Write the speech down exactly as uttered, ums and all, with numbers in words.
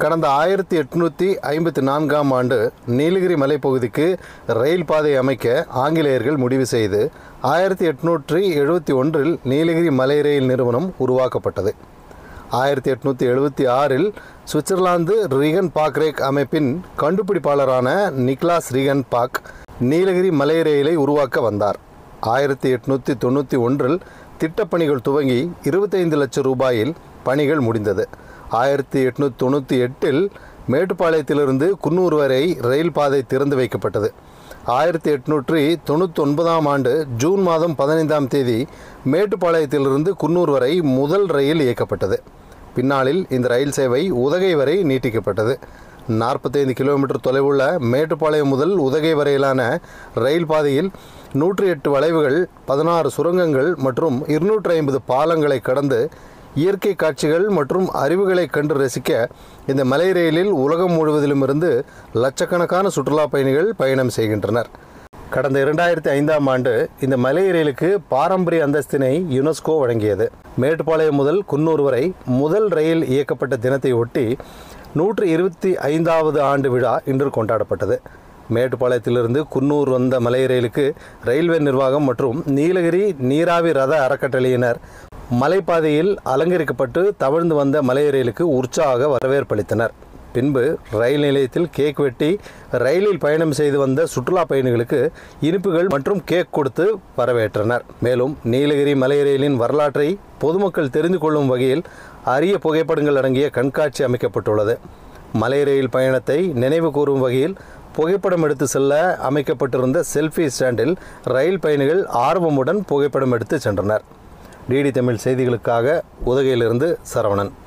கடந்த ஆயிரத்தி எட்நூற்றி ஐம்பத்தி நான்காம் ஆண்டு நீலகிரி மலைப்பகுதிக்கு ரயில் பாதை அமைக்க ஆங்கிலேயர்கள் முடிவு செய்து ஆயிரத்தி எட்நூற்றி எழுபத்தி ஒன்றில் நீலகிரி மலை ரயில் நிறுவனம் உருவாக்கப்பட்டது. ஆயிரத்தி எட்நூற்றி எழுபத்தி ஆறில் சுவிட்சர்லாந்து ரிகன் பாக்ரேக் அமைப்பின் கண்டுபிடிப்பாளரான நிக்லாஸ் ரிகன் பாக் நீலகிரி மலை ரயிலை உருவாக்க வந்தார். ஆயிரத்தி எட்நூற்றி தொண்ணூற்றி ஒன்றில் திட்டப்பணிகள் துவங்கி இருபத்தைந்து லட்சம் ரூபாயில் பணிகள் முடிந்தது. ஆயிரத்தி எட்நூற்றி தொண்ணூற்றி எட்டில் மேட்டுப்பாளையத்திலிருந்து குன்னூர் வரை ரயில் பாதை திறந்து வைக்கப்பட்டது. ஆயிரத்தி எட்நூற்றி தொண்ணூற்றி ஒன்பதாம் ஆண்டு ஜூன் மாதம் பதினைந்தாம் தேதி மேட்டுப்பாளையத்திலிருந்து குன்னூர் வரை முதல் ரயில் இயக்கப்பட்டது. பின்னாளில் இந்த ரயில் சேவை உதகை வரை நீட்டிக்கப்பட்டது. நாற்பத்தைந்து கிலோமீட்டர் தொலைவுள்ள மேட்டுப்பாளையம் முதல் உதகை வரையிலான ரயில் பாதையில் நூற்றி எட்டு வளைவுகள், பதினாறு சுரங்கங்கள் மற்றும் இருநூற்றி ஐம்பது பாலங்களை கடந்து இயற்கை காட்சிகள் மற்றும் அறிவுகளை கண்டு ரசிக்க இந்த மலை ரயிலில் உலகம் முழுவதிலுமிருந்து லட்சக்கணக்கான சுற்றுலா பயணிகள் பயணம் செய்கின்றனர். கடந்த இரண்டாயிரத்தி ஐந்தாம் ஆண்டு இந்த மலை ரயிலுக்கு பாரம்பரிய அந்தஸ்தினை யுனெஸ்கோ வழங்கியது. மேட்டுப்பாளையம் முதல் குன்னூர் வரை முதல் ரயில் இயக்கப்பட்ட தினத்தை ஒட்டி நூற்றி இருபத்தி ஐந்தாவது ஆண்டு விழா இன்று கொண்டாடப்பட்டது. மேட்டுப்பாளையத்திலிருந்து குன்னூர் வந்த மலை ரயிலுக்கு ரயில்வே நிர்வாகம் மற்றும் நீலகிரி நீராவி ரத அறக்கட்டளையினர் மலைப்பாதையில் அலங்கரிக்கப்பட்டு தவழ்ந்து வந்த மலை ரயிலுக்கு உற்சாக வரவேற்பளித்தனர். பின்பு ரயில் நிலையத்தில் கேக் வெட்டி ரயிலில் பயணம் செய்து வந்த சுற்றுலா பயணிகளுக்கு இனிப்புகள் மற்றும் கேக் கொடுத்து வரவேற்றனர். மேலும் நீலகிரி மலை ரயிலின் வரலாற்றை பொதுமக்கள் தெரிந்து கொள்ளும் வகையில் அரிய புகைப்படங்கள் அடங்கிய கண்காட்சி அமைக்கப்பட்டுள்ளது. மலை ரயில் பயணத்தை நினைவு கூறும் வகையில் புகைப்படம் எடுத்து செல்ல அமைக்கப்பட்டிருந்த செல்ஃபி ஸ்டாண்டில் ரயில் பயணிகள் ஆர்வமுடன் புகைப்படம் எடுத்து சென்றனர். டிடி தமிழ் செய்திகளுக்காக உதகையிலிருந்து சரவணன்.